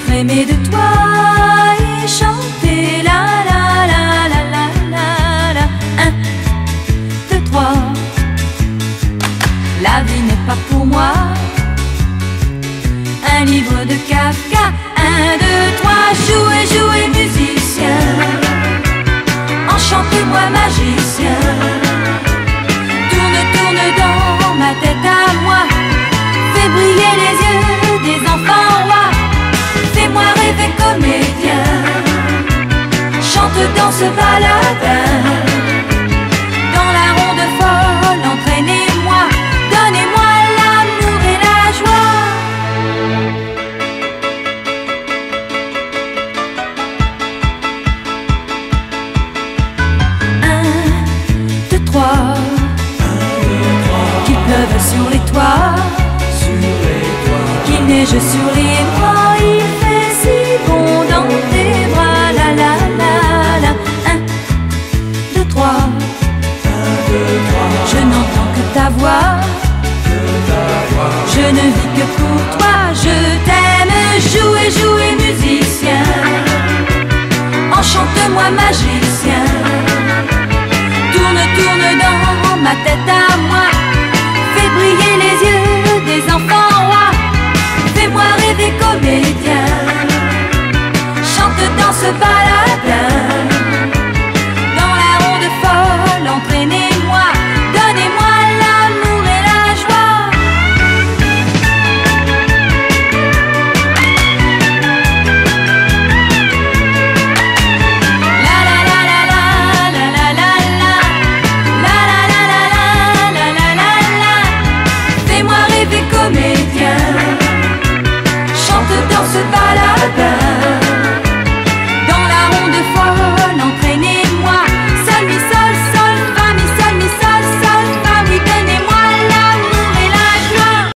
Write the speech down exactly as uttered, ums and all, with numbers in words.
rêver de toi et chanter la la la la la la la. Un, deux, trois. La vie n'est pas pour moi un livre de Kafka. Un, deux, trois. Jouez, jouez, musicien. Enchantez-moi, magicien. Tourne, tourne dans ma tête à moi. Fais briller les yeux des enfants rois. Fais-moi rêver comédien. Chante dans ce baladin. Dans la ronde folle, entraînez-moi. Donnez-moi l'amour et la joie. Un, deux, trois. Qu'il pleuve sur les toits, qu'il neige sur les bras, il fait si bon dans tes bras. La la la la. Un, deux, trois. Je n'entends que ta voix, je ne vis que pour toi. Je t'aime, jouez, jouez, musicien. Enchante-moi, magicien. Tourne, tourne dans ma tête à moi. Fais briller les yeux des enfants rois. Fais-moi rêver comédien. Chante dans ce baladin. Dans la ronde folle, entraînez-moi. Donnez-moi l'amour et la joie. La la la la la la la la la. La la la la la la la la la. Fais-moi rêver comédien. Chante dans ce baladin.